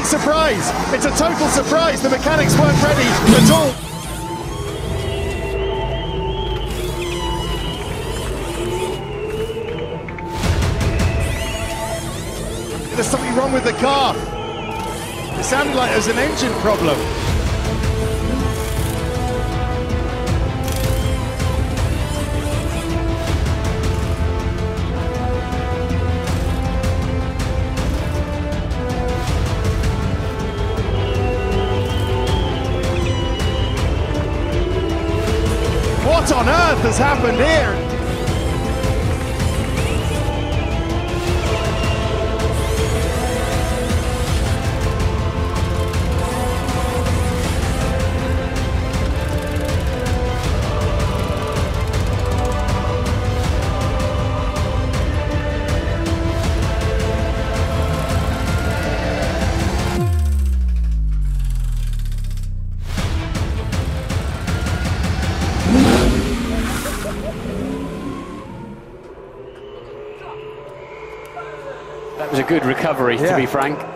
complete surprise. It's a total surprise. The mechanics weren't ready at all. There's something wrong with the car. It sounded like there was an engine problem. What on earth has happened here? That was a good recovery, to be frank.